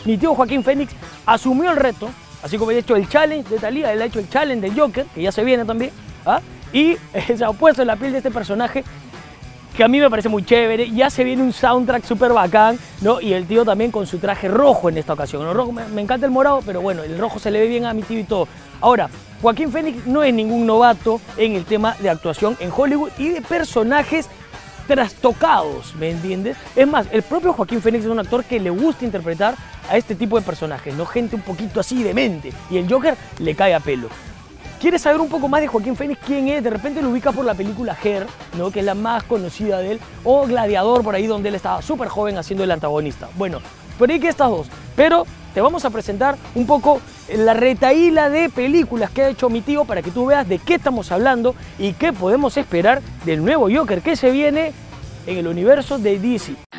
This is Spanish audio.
mi tío Joaquín Phoenix asumió el reto, así como había hecho el challenge de Thalía, él ha hecho el challenge del Joker, que ya se viene también, ¿ah? Y se ha puesto en la piel de este personaje, que a mí me parece muy chévere. Ya se viene un soundtrack súper bacán, ¿no? Y el tío también con su traje rojo en esta ocasión. El rojo, me encanta el morado, pero bueno, el rojo se le ve bien a mi tío y todo. Ahora, Joaquín Phoenix no es ningún novato en el tema de actuación en Hollywood y de personajes trastocados, ¿me entiendes? Es más, el propio Joaquín Phoenix es un actor que le gusta interpretar a este tipo de personajes, ¿no? Gente un poquito así demente. Y el Joker le cae a pelo. ¿Quieres saber un poco más de Joaquín Phoenix? ¿Quién es? De repente lo ubicas por la película Her, ¿no? Que es la más conocida de él, o Gladiador, por ahí donde él estaba súper joven haciendo el antagonista. Bueno, por ahí que estas dos. Pero te vamos a presentar un poco la retahíla de películas que ha hecho mi tío para que tú veas de qué estamos hablando y qué podemos esperar del nuevo Joker que se viene en el universo de DC.